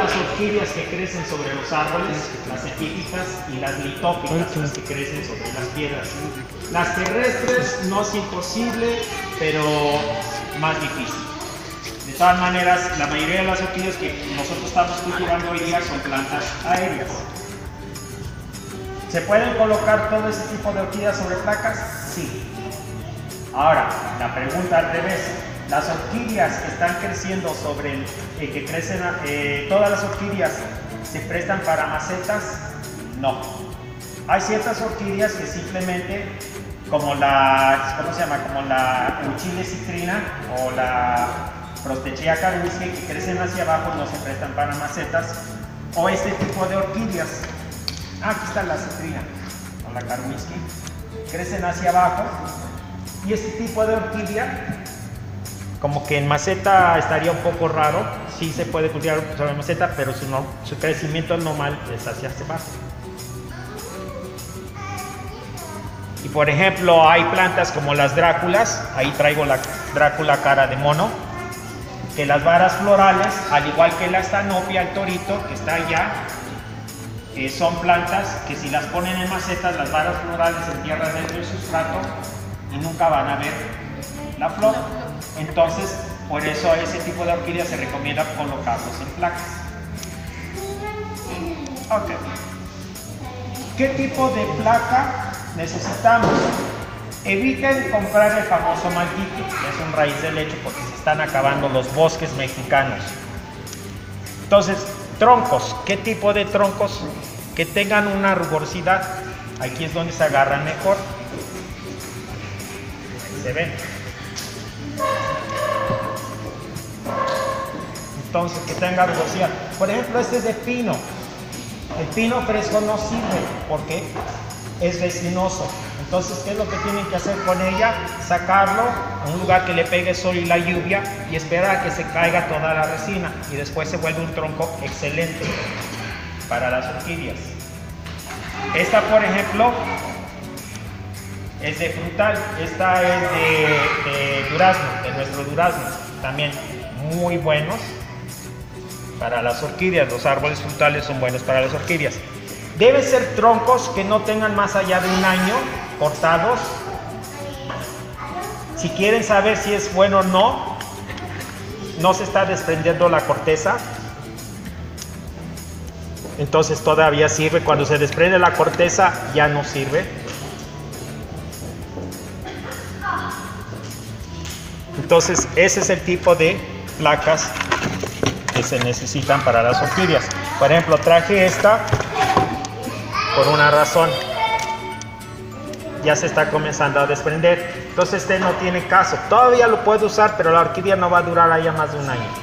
las orquídeas que crecen sobre los árboles, las epífitas y las litófitas, las que crecen sobre las piedras. Las terrestres no es imposible, pero más difícil. De todas maneras, la mayoría de las orquídeas que nosotros estamos cultivando hoy día son plantas aéreas. ¿Se pueden colocar todo ese tipo de orquídeas sobre placas? Sí. Ahora, la pregunta al revés. ¿Las orquídeas que están creciendo sobre el que crecen, todas las orquídeas se prestan para macetas? No. Hay ciertas orquídeas que simplemente, como la, ¿cómo se llama? Como la Euchile citrina o la Prostechea karwyskie, que crecen hacia abajo, no se prestan para macetas. O este tipo de orquídeas. Aquí está la citrina o la karwyskie. Crecen hacia abajo. Y este tipo de orquídea, como que en maceta estaría un poco raro. Sí se puede cultivar sobre maceta, pero su crecimiento normal es hacia abajo. Y por ejemplo, hay plantas como las dráculas. Ahí traigo la drácula cara de mono. Que las varas florales, al igual que la estanopia, el torito, que está allá, son plantas que si las ponen en macetas, las varas florales se entierran dentro del sustrato y nunca van a ver la flor. Entonces, por eso a ese tipo de orquídeas se recomienda colocarlos en placas. Ok. ¿Qué tipo de placa necesitamos? Eviten comprar el famoso malquite, que es un raíz de leche, porque se están acabando los bosques mexicanos. Entonces, troncos. ¿Qué tipo de troncos? Que tengan una rugosidad. Aquí es donde se agarran mejor. Se ven. Entonces, que tenga rugosidad. Por ejemplo, este es de pino. El pino fresco no sirve porque es resinoso. Entonces, ¿qué es lo que tienen que hacer con ella? Sacarlo a un lugar que le pegue sol y la lluvia y esperar a que se caiga toda la resina. Y después se vuelve un tronco excelente para las orquídeas. Esta, por ejemplo, es de frutal. Esta es de durazno, de nuestro durazno. También muy buenos para las orquídeas. Los árboles frutales son buenos para las orquídeas. Deben ser troncos que no tengan más allá de un año cortados. Si quieren saber si es bueno o no, no se está desprendiendo la corteza, entonces todavía sirve. Cuando se desprende la corteza ya no sirve. Entonces ese es el tipo de placas que se necesitan para las orquídeas. Por ejemplo, traje esta por una razón. Ya se está comenzando a desprender. Entonces este no tiene caso. Todavía lo puedo usar, pero la orquídea no va a durar allá más de un año.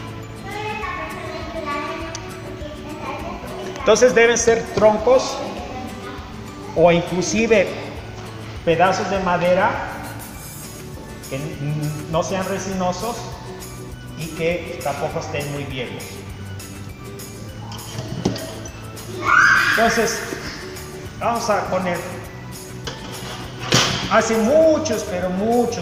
Entonces deben ser troncos o inclusive pedazos de madera que no sean resinosos y que tampoco estén muy viejos. Entonces vamos a poner, hace muchos, pero muchos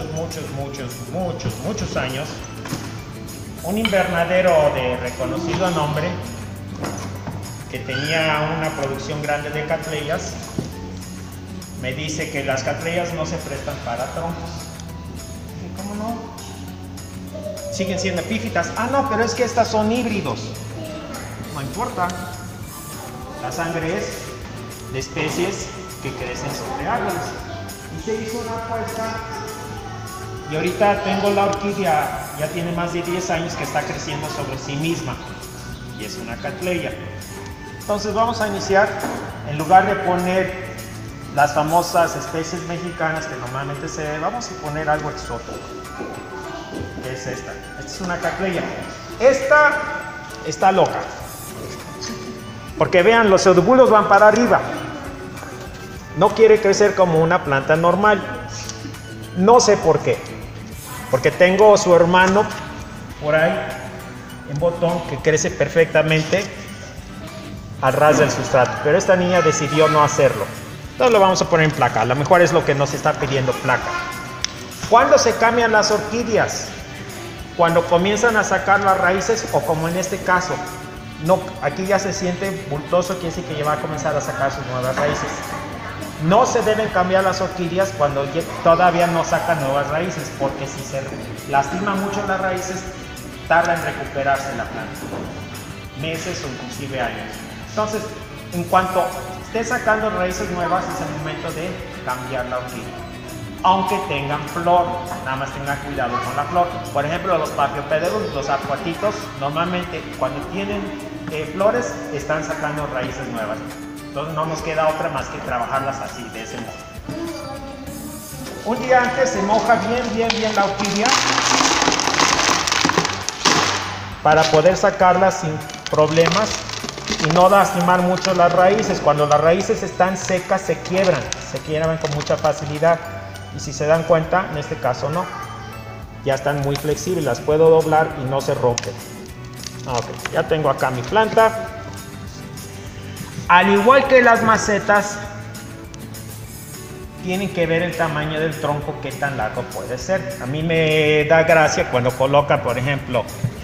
años, un invernadero de reconocido nombre que tenía una producción grande de catleyas, me dice que las catleyas no se prestan para troncos. ¿Y cómo no? Siguen siendo epífitas. Ah, no, pero es que estas son híbridos. No importa. La sangre es de especies que crecen sobre árboles. Y se hizo una apuesta. Y ahorita tengo la orquídea, ya tiene más de 10 años que está creciendo sobre sí misma. Y es una catleya. Entonces vamos a iniciar, en lugar de poner las famosas especies mexicanas que normalmente se ve, vamos a poner algo exótico. Que es esta. Esta es una catleya. Esta está loca. Porque vean, los pseudobulos van para arriba. No quiere crecer como una planta normal. No sé por qué. Porque tengo su hermano por ahí, en botón, que crece perfectamente al ras del sustrato. Pero esta niña decidió no hacerlo. Entonces lo vamos a poner en placa. A lo mejor es lo que nos está pidiendo placa. ¿Cuándo se cambian las orquídeas? Cuando comienzan a sacar las raíces o como en este caso, No, aquí ya se siente bultoso, quiere decir que ya va a comenzar a sacar sus nuevas raíces. No se deben cambiar las orquídeas cuando todavía no sacan nuevas raíces, porque si se lastima mucho las raíces, tarda en recuperarse la planta, meses o inclusive años. Entonces, en cuanto esté sacando raíces nuevas, es el momento de cambiar la orquídea. Aunque tengan flor, nada más tengan cuidado con la flor. Por ejemplo, los Paphiopedilum, los acuatitos, normalmente cuando tienen flores, están sacando raíces nuevas. Entonces no nos queda otra más que trabajarlas así, de ese modo. Un día antes se moja bien la orquídea para poder sacarla sin problemas y no lastimar mucho las raíces. Cuando las raíces están secas se quiebran con mucha facilidad, y si se dan cuenta, en este caso no, ya están muy flexibles, las puedo doblar y no se rompen. Ok, ya tengo acá mi planta. Al igual que las macetas, tienen que ver el tamaño del tronco, qué tan largo puede ser. A mí me da gracia cuando coloca, por ejemplo,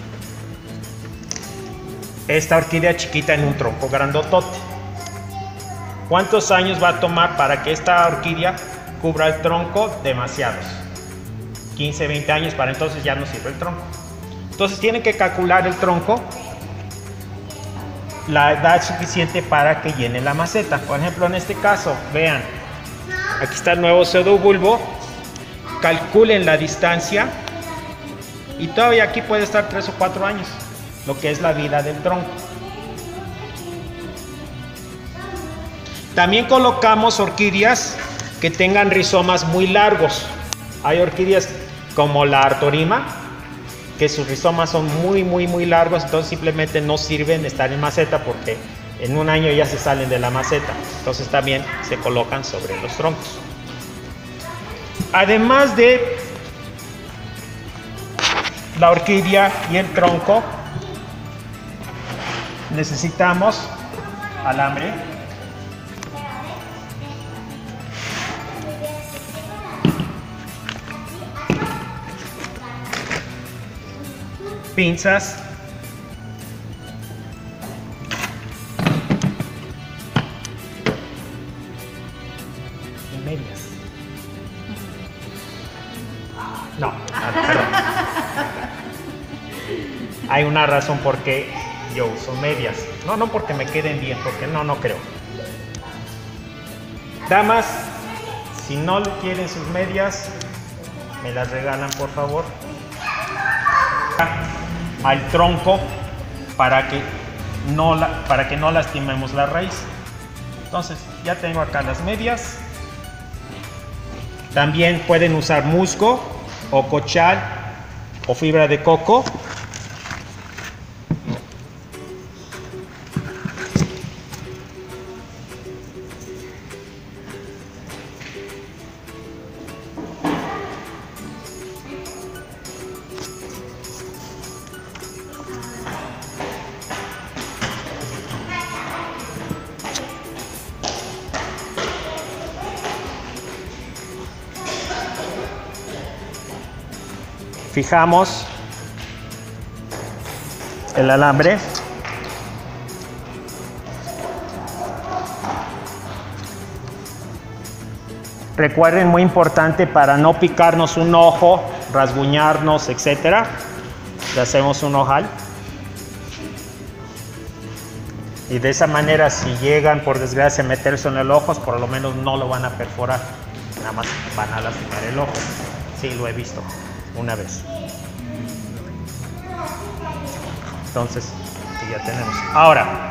esta orquídea chiquita en un tronco grandotote. ¿Cuántos años va a tomar para que esta orquídea cubra el tronco? Demasiados. 15, 20 años, para entonces ya no sirve el tronco. Entonces tienen que calcular el tronco, la edad suficiente para que llene la maceta. Por ejemplo, en este caso, vean, aquí está el nuevo pseudobulbo. Calculen la distancia y todavía aquí puede estar 3 o 4 años, lo que es la vida del tronco. También colocamos orquídeas que tengan rizomas muy largos. Hay orquídeas como la Artorima, que sus rizomas son muy largos, entonces simplemente no sirven estar en maceta porque en un año ya se salen de la maceta. Entonces también se colocan sobre los troncos. Además de la orquídea y el tronco, necesitamos alambre, pinzas, y medias. No, perdón. Hay una razón por qué yo uso medias. No porque me queden bien, porque no creo. Damas, si no quieren sus medias, me las regalan, por favor. Al tronco para que no lastimemos la raíz. Entonces ya tengo acá las medias. También pueden usar musgo o cochal o fibra de coco. Fijamos el alambre. Recuerden, muy importante, para no picarnos un ojo, rasguñarnos, etcétera, le hacemos un ojal. Y de esa manera, si llegan por desgracia a meterse en el ojo, por lo menos no lo van a perforar, nada más van a lastimar el ojo. Sí, lo he visto una vez. Entonces, aquí ya tenemos. Ahora,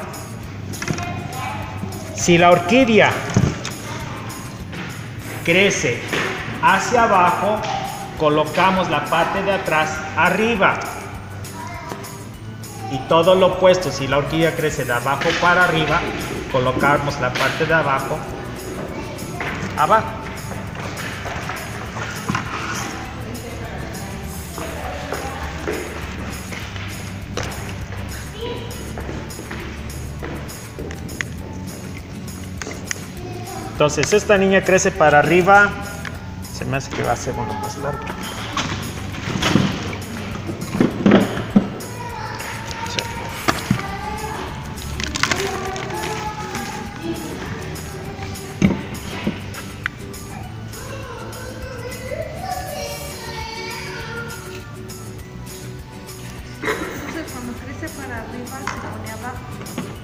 si la orquídea crece hacia abajo, colocamos la parte de atrás arriba. Y todo lo opuesto, si la orquídea crece de abajo para arriba, colocamos la parte de abajo abajo. Entonces esta niña crece para arriba, se me hace que va a ser uno más largo. Sí.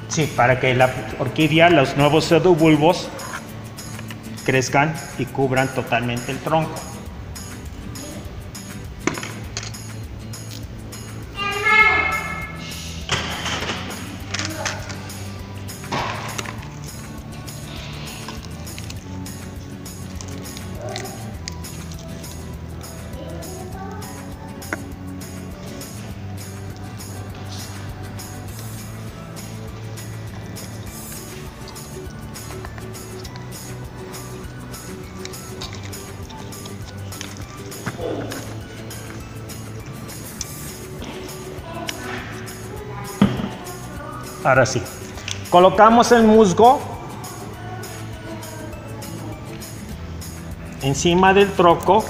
Sí, para que la orquídea, los nuevos pseudobulbos crezcan y cubran totalmente el tronco. Ahora sí, colocamos el musgo encima del tronco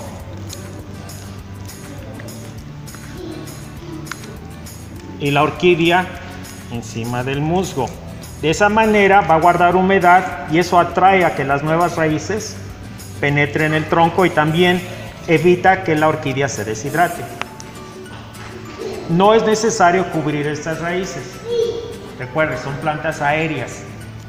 y la orquídea encima del musgo. De esa manera va a guardar humedad y eso atrae a que las nuevas raíces penetren el tronco y también evita que la orquídea se deshidrate. No es necesario cubrir estas raíces. Recuerden, son plantas aéreas.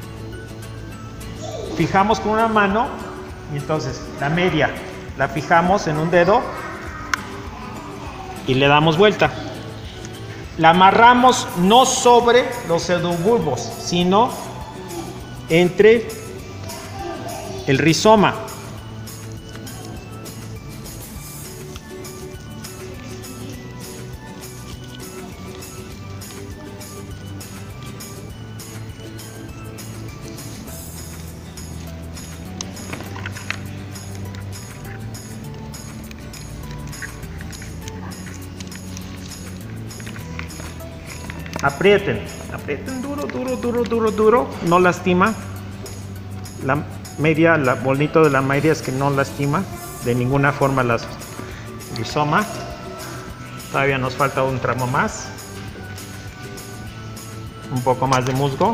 Fijamos con una mano y entonces la media la fijamos en un dedo y le damos vuelta. La amarramos no sobre los pseudobulbos, sino entre el rizoma. Aprieten, aprieten duro, duro, duro, duro, duro, no lastima. La media, lo bonito de la media es que no lastima de ninguna forma el rizoma. Todavía nos falta un tramo más. Un poco más de musgo.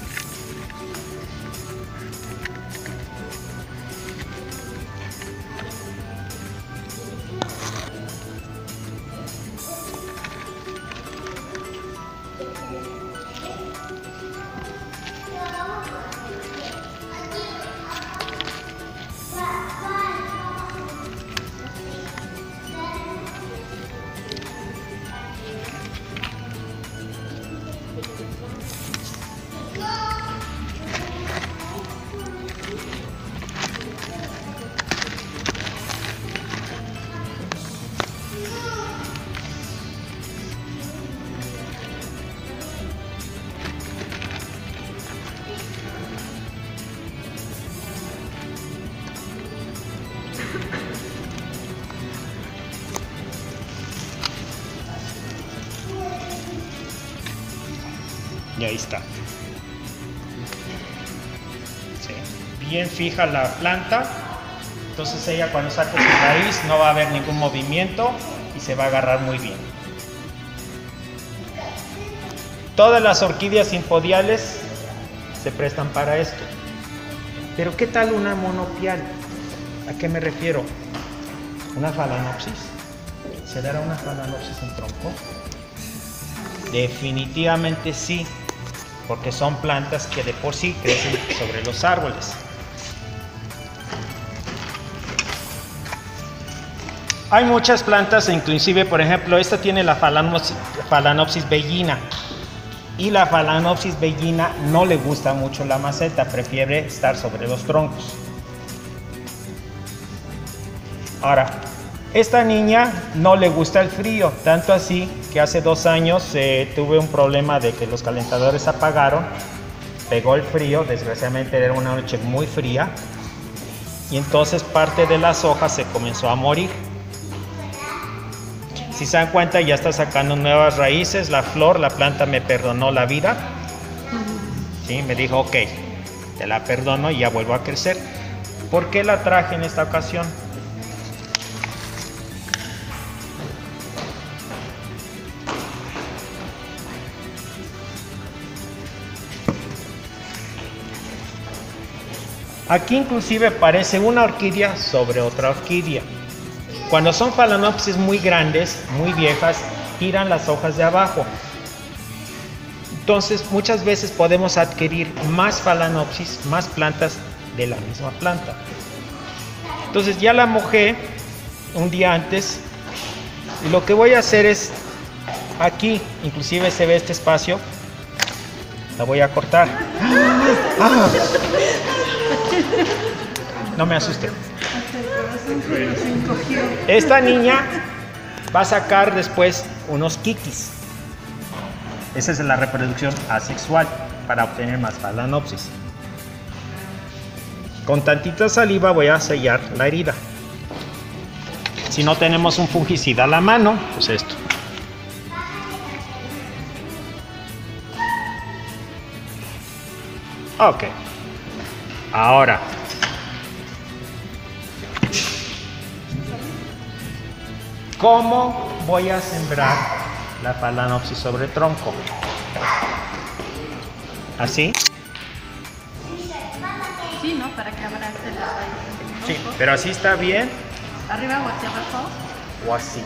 Y ahí está. Sí. Bien fija la planta. Entonces ella cuando saque su raíz no va a haber ningún movimiento y se va a agarrar muy bien. Todas las orquídeas simpodiales se prestan para esto. Pero ¿qué tal una monopial? ¿A qué me refiero? ¿Una phalaenopsis? ¿Se dará una phalaenopsis en tronco? Definitivamente sí, porque son plantas que de por sí crecen sobre los árboles. Hay muchas plantas, inclusive por ejemplo esta tiene la Phalaenopsis bellina y la Phalaenopsis bellina no le gusta mucho la maceta, prefiere estar sobre los troncos. Ahora, esta niña no le gusta el frío, tanto así que hace 2 años tuve un problema de que los calentadores apagaron, pegó el frío, desgraciadamente era una noche muy fría y entonces parte de las hojas se comenzó a morir. Si se dan cuenta ya está sacando nuevas raíces, la flor, la planta me perdonó la vida, ¿sí? Me dijo ok, te la perdono y ya vuelvo a crecer. ¿Por qué la traje en esta ocasión? Aquí inclusive parece una orquídea sobre otra orquídea. Cuando son phalaenopsis muy grandes, muy viejas, tiran las hojas de abajo. Entonces, muchas veces podemos adquirir más Phalaenopsis, más plantas de la misma planta. Entonces, ya la mojé un día antes. Y lo que voy a hacer es, aquí, inclusive se ve este espacio, la voy a cortar. ¡Ah! No me asuste. Esta niña va a sacar después unos kikis. Esa es la reproducción asexual para obtener más Phalaenopsis. Con tantita saliva voy a sellar la herida. Si no tenemos un fungicida a la mano, pues esto. Ok. Ahora. ¿Cómo voy a sembrar la Phalaenopsis sobre tronco? ¿Así? Sí, ¿no? Para que abrace la raíz. Sí, pero así está bien. ¿Arriba o hacia abajo? O así.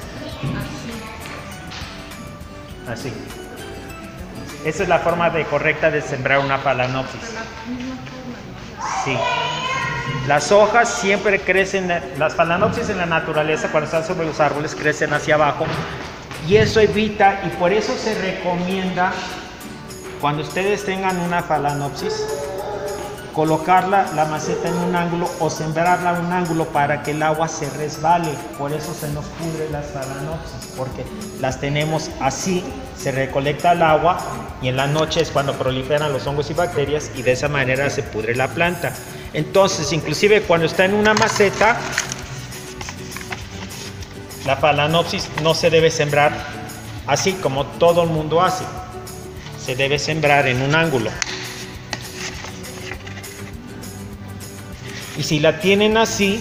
Así. Esa es la forma correcta de sembrar una Phalaenopsis. Sí. Las hojas siempre crecen, las Phalaenopsis en la naturaleza cuando están sobre los árboles crecen hacia abajo y eso evita, y por eso se recomienda cuando ustedes tengan una Phalaenopsis colocarla, la maceta en un ángulo o sembrarla en un ángulo para que el agua se resbale. Por eso se nos pudre las Phalaenopsis, porque las tenemos así, se recolecta el agua y en la noche es cuando proliferan los hongos y bacterias y de esa manera se pudre la planta. Entonces, inclusive cuando está en una maceta, la Phalaenopsis no se debe sembrar así como todo el mundo hace. Se debe sembrar en un ángulo. Y si la tienen así,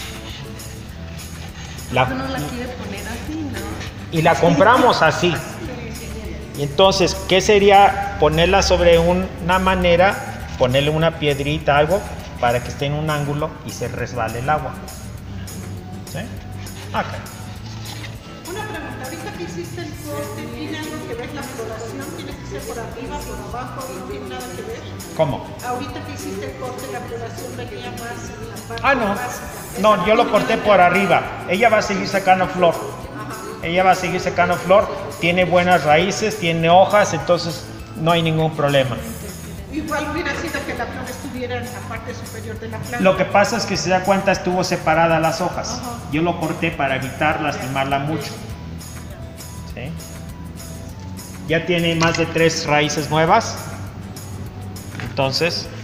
No la quiere poner así, ¿no? y la compramos así. Y entonces, ¿qué sería ponerla sobre una manera, ponerle una piedrita, algo, para que esté en un ángulo y se resbale el agua? ¿Sí? Ok. Una pregunta, ahorita que hiciste el corte, ¿tiene algo que ver la floración? ¿Tiene que ser por arriba, por abajo? ¿No tiene nada que ver? ¿Cómo? Ahorita que hiciste el corte, la floración venía más en la parte Ah, no. básica. No, yo lo corté por arriba. Ella va a seguir sacando flor. Ella va a seguir sacando flor. Tiene buenas raíces, tiene hojas, entonces no hay ningún problema. Igual hubiera sido que la flor estuviera en la parte superior de la planta. Lo que pasa es que si se da cuenta estuvo separada las hojas. Yo lo corté para evitar lastimarla mucho. ¿Sí? Ya tiene más de 3 raíces nuevas. Entonces,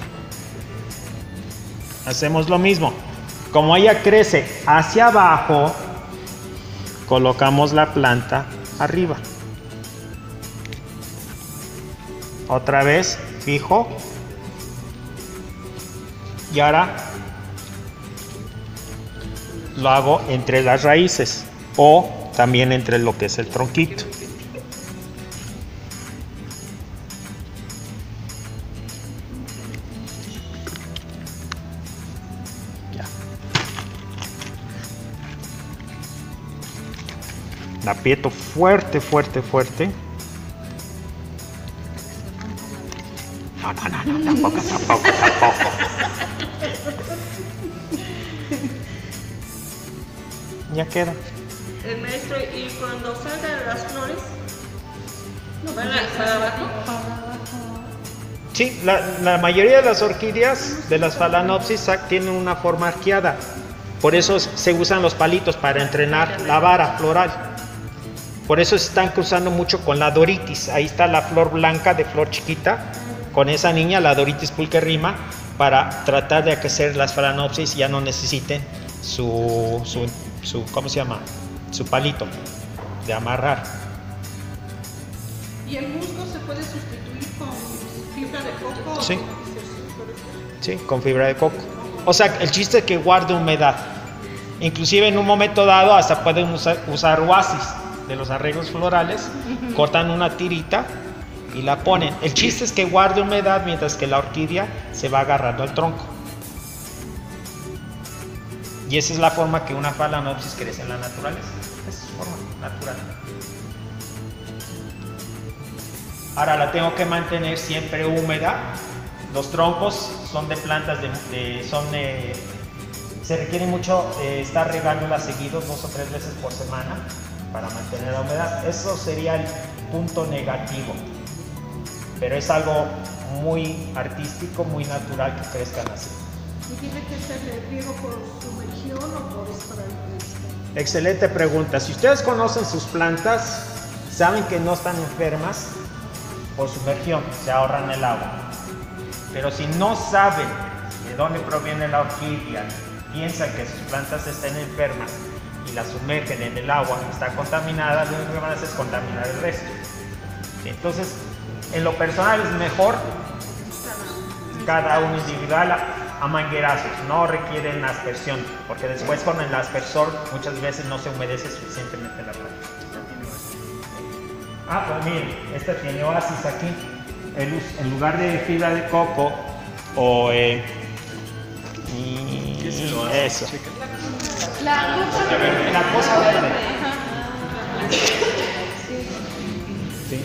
hacemos lo mismo. Como ella crece hacia abajo, colocamos la planta arriba. Otra vez, fijo. Y ahora lo hago entre las raíces o también entre lo que es el tronquito. Ya. La aprieto fuerte, fuerte, fuerte. No, tampoco. Ya queda. El maestro, y cuando salgan las flores, ¿van para abajo? Sí, la mayoría de las orquídeas de las Phalaenopsis tienen una forma arqueada. Por eso se usan los palitos para entrenar la vara floral. Por eso se están cruzando mucho con la Doritis. Ahí está la flor blanca de flor chiquita. Con esa niña, la Doritis pulcherrima, para tratar de que las Phalaenopsis ya no necesiten su ¿cómo se llama? Su palito de amarrar. ¿Y el musgo se puede sustituir con fibra de coco? Sí. Sí, con fibra de coco. O sea, el chiste es que guarde humedad. Inclusive en un momento dado hasta pueden usar oasis de los arreglos florales. Cortan una tirita y la ponen. El chiste es que guarde humedad mientras que la orquídea se va agarrando al tronco. Y esa es la forma que una Phalaenopsis crece en la naturaleza. Esa es su forma natural. Ahora la tengo que mantener siempre húmeda. Los troncos son de plantas se requiere mucho estar regándola seguidos 2 o 3 veces por semana para mantener la humedad. Eso sería el punto negativo, pero es algo muy artístico, muy natural que crezcan así. ¿Y tiene que ser de riego por sumergión o por spray? Excelente pregunta. Si ustedes conocen sus plantas, saben que no están enfermas por sumergión, se ahorran el agua. Pero si no saben de dónde proviene la orquídea, piensan que sus plantas están enfermas y la sumergen en el agua que está contaminada, lo único que van a hacer es contaminar el resto. Entonces, en lo personal es mejor cada uno individual a manguerazos, no requieren aspersión, porque después con el aspersor muchas veces no se humedece suficientemente la planta. Ah, pues miren, esta tiene oasis aquí. En lugar de fibra de coco o eso. La cosa verde. Sí.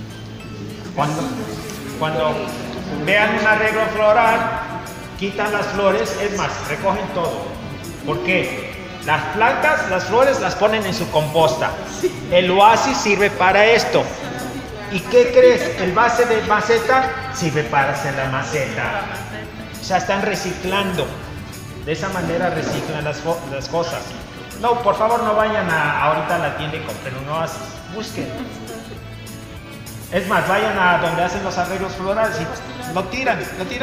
Cuando vean un arreglo floral, quitan las flores, es más, recogen todo. ¿Por qué? Las plantas, las flores las ponen en su composta. El oasis sirve para esto. ¿Y qué crees? El base de maceta sirve para hacer la maceta. O sea, están reciclando. De esa manera reciclan las cosas. No, por favor, no vayan ahorita a la tienda y compren un oasis. Busquen. Es más, vayan a donde hacen los arreglos florales y lo tiran.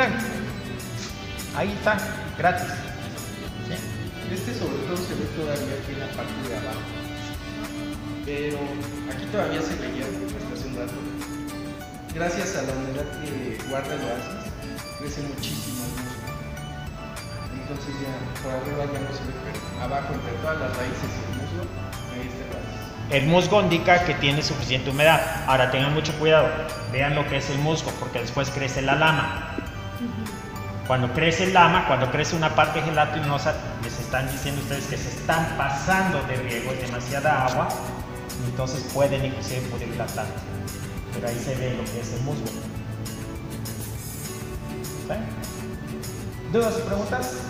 Ahí está, gratis. ¿Sí? Este sobre todo se ve todavía aquí en la parte de abajo. Pero aquí todavía se veía hasta hace un rato. Gracias a la humedad que guarda el oasis, crece muchísimo el musgo. Entonces ya por arriba ya no se ve, pero abajo entre todas las raíces y el musgo, ahí está el oasis. El musgo indica que tiene suficiente humedad. Ahora tengan mucho cuidado, vean lo que es el musgo, porque después crece la lama. Cuando crece el lama, cuando crece una parte gelatinosa, les están diciendo ustedes que se están pasando de riego, es demasiada agua, entonces pueden inclusive pudrir la planta. Pero ahí se ve lo que es el musgo. ¿Sí? ¿Dudas y preguntas?